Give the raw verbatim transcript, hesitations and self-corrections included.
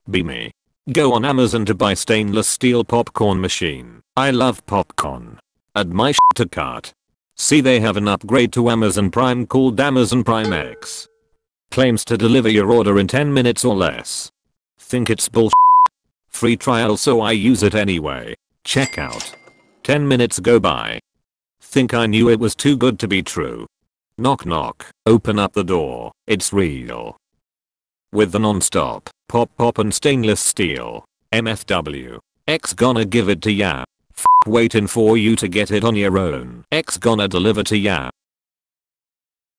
Be me. Go on Amazon to buy stainless steel popcorn machine. I love popcorn. Add my shit to cart. See, they have an upgrade to Amazon Prime called Amazon Prime X. Claims to deliver your order in ten minutes or less. Think it's bullshit? Free trial, so I use it anyway. Check out. ten minutes go by. Think I knew it was too good to be true. Knock knock. Open up the door. It's real. With the non-stop pop pop and stainless steel. M F W. X gonna give it to ya. F waiting for you to get it on your own. X gonna deliver to ya.